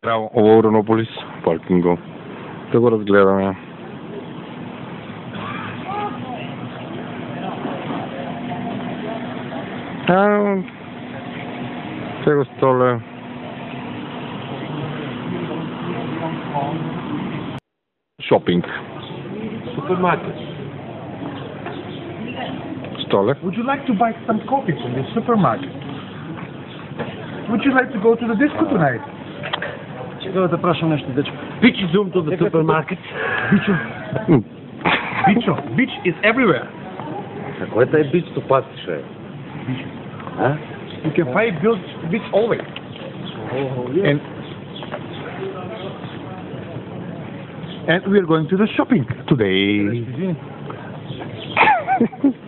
Evo u Ouranopolis parkingu. Tako razgledam ja. Tego stole. Shopping. Supermarket. Stole. Would you like to buy some coffee from the supermarket? Would you like to go to the disco tonight? Чего запрашивам нещо дечко? Bitch zoom to the supermarket. Beach is everywhere. А кой е бич to пастише? А? You can find beach always. And we are going to the shopping today.